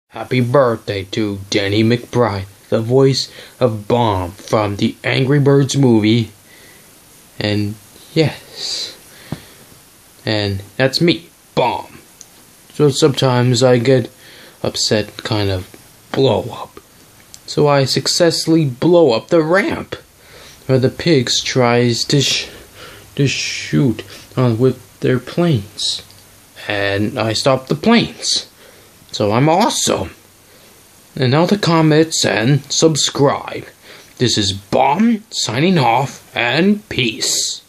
Happy birthday to Danny McBride, the voice of Bomb from the Angry Birds movie. And yes, and that's me, Bomb. So sometimes I get upset, kind of blow up. So I successfully blow up the ramp where the pigs tries to shoot with their planes. And I stop the planes. So I'm awesome. And now the comments and subscribe. This is Bomb signing off and peace.